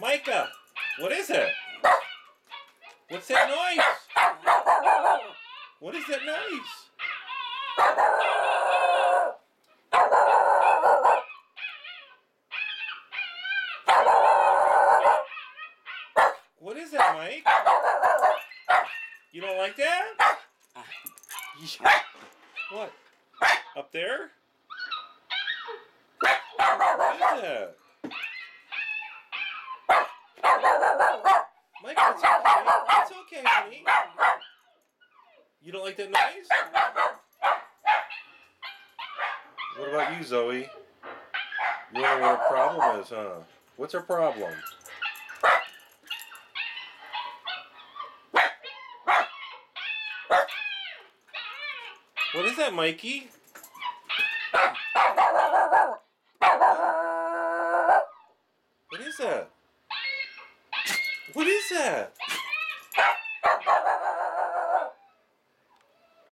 Mika, what is it? What's that noise? What is that noise? What is that, Mike? You don't like that? What? Up there? What is that? Mike, it's okay. It's okay, honey. You don't like that noise? What about you, Zoe? You don't know what her problem is, huh? What's her problem? What is that, Mikey? What is that? What is that?